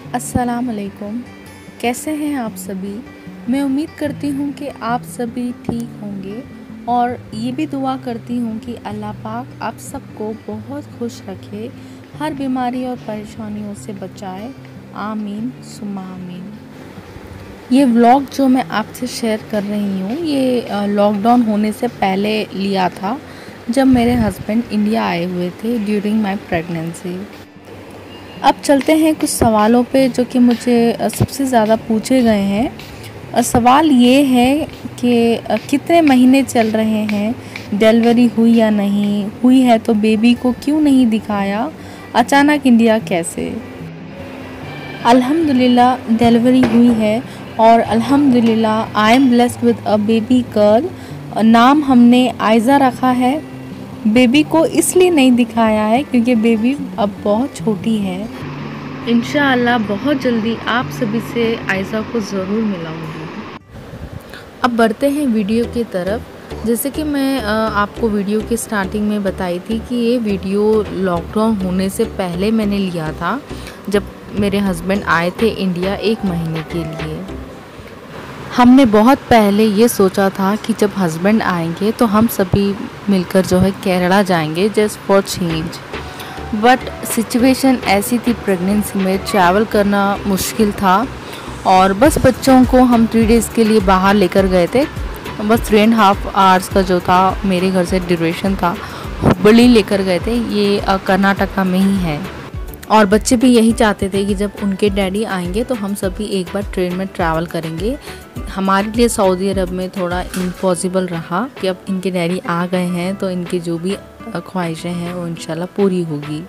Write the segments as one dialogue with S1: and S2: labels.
S1: अस्सलाम वालेकुम। कैसे हैं आप सभी। मैं उम्मीद करती हूँ कि आप सभी ठीक होंगे और ये भी दुआ करती हूँ कि अल्लाह पाक आप सबको बहुत खुश रखे, हर बीमारी और परेशानियों से बचाए। आमीन सुम्मा आमीन। ये व्लॉग जो मैं आपसे शेयर कर रही हूँ ये लॉकडाउन होने से पहले लिया था, जब मेरे हस्बैंड इंडिया आए हुए थे ड्यूरिंग माय प्रेगनेंसी। अब चलते हैं कुछ सवालों पे जो कि मुझे सबसे ज़्यादा पूछे गए हैं। सवाल ये है कि कितने महीने चल रहे हैं, डिलीवरी हुई या नहीं हुई है तो बेबी को क्यों नहीं दिखाया, अचानक इंडिया कैसे। अल्हम्दुलिल्लाह डिलीवरी हुई है और अल्हम्दुलिल्लाह I am blessed with a baby girl. नाम हमने आयज़ा रखा है। बेबी को इसलिए नहीं दिखाया है क्योंकि बेबी अब बहुत छोटी है। इंशाअल्लाह बहुत जल्दी आप सभी से आयज़ा को ज़रूर मिलाऊंगी। अब बढ़ते हैं वीडियो की तरफ। जैसे कि मैं आपको वीडियो के स्टार्टिंग में बताई थी कि ये वीडियो लॉकडाउन होने से पहले मैंने लिया था, जब मेरे हस्बैंड आए थे इंडिया 1 महीने के लिए। हमने बहुत पहले ये सोचा था कि जब हस्बैंड आएंगे तो हम सभी मिलकर जो है केरला जाएंगे just for change. But situation ऐसी थी, प्रेगनेंसी में ट्रैवल करना मुश्किल था और बस बच्चों को हम 3 डेज़ के लिए बाहर लेकर गए थे। बस 3.5 आवर्स का जो था मेरे घर से ड्यूरेशन था, हुबली लेकर गए थे। ये कर्नाटका में ही है और बच्चे भी यही चाहते थे कि जब उनके डैडी आएंगे तो हम सभी एक बार ट्रेन में ट्रैवल करेंगे। हमारे लिए सऊदी अरब में थोड़ा इम्पॉसिबल रहा कि अब इनके डैडी आ गए हैं तो इनकी जो भी ख्वाहिशें हैं वो इंशाल्लाह पूरी होगी।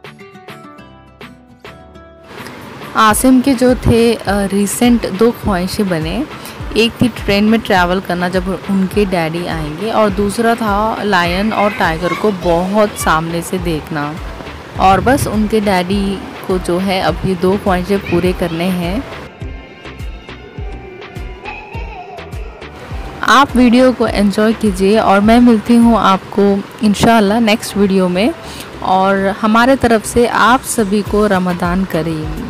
S1: आसिम के जो थे रिसेंट 2 ख्वाहिशें बने। एक थी ट्रेन में ट्रैवल करना जब उनके डैडी आएंगे और दूसरा था लायन और टाइगर को बहुत सामने से देखना। और बस उनके डैडी को जो है अब ये 2 ख्वाहिशें पूरे करने हैं। आप वीडियो को एंजॉय कीजिए और मैं मिलती हूँ आपको इंशाअल्लाह नेक्स्ट वीडियो में। और हमारे तरफ से आप सभी को रमज़ान करीम।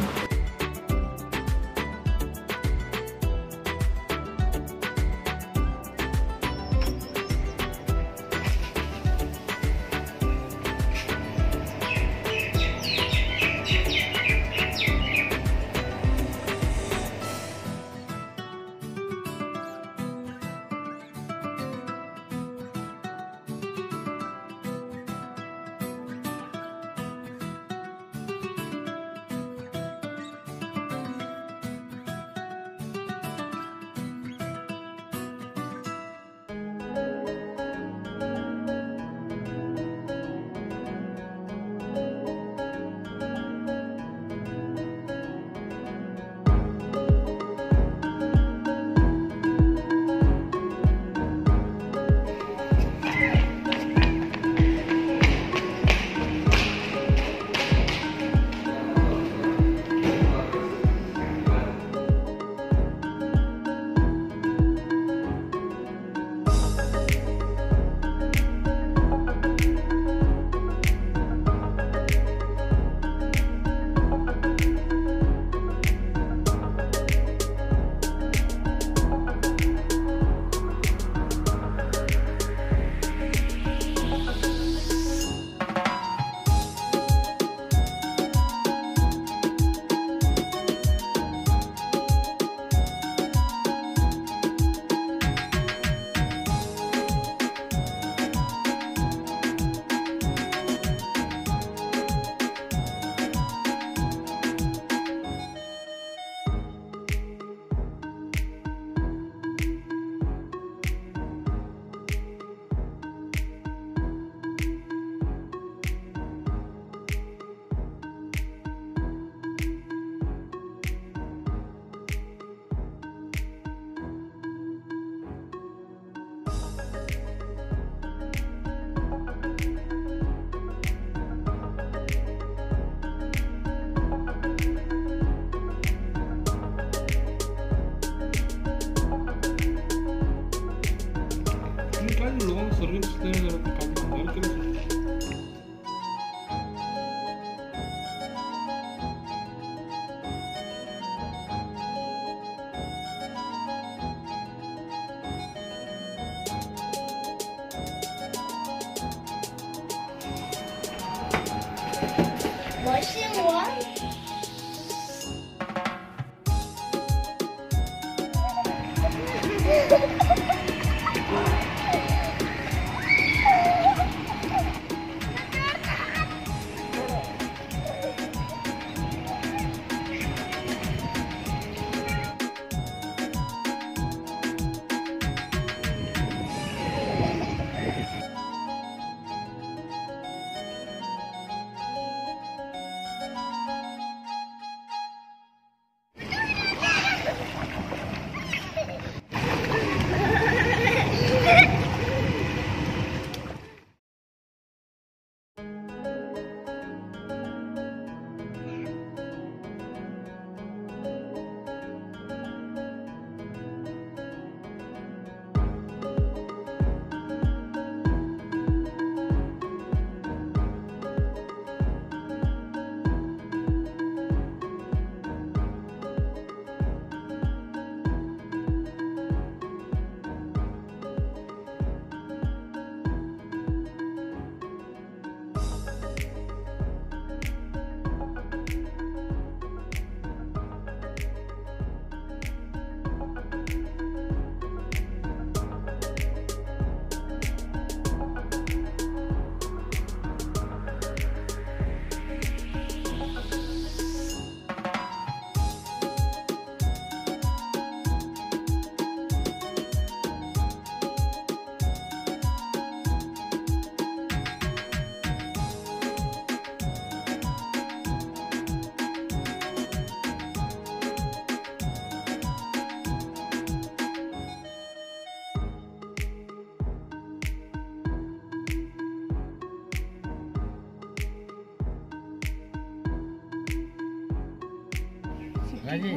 S2: राजी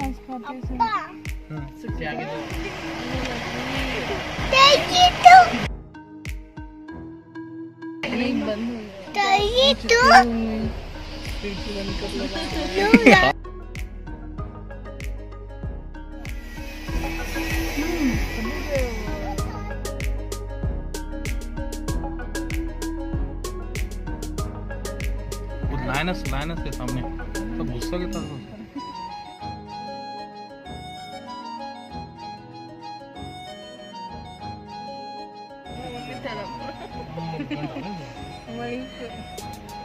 S2: क्या लाइनस के सामने सब गुस्सा के था।
S1: वही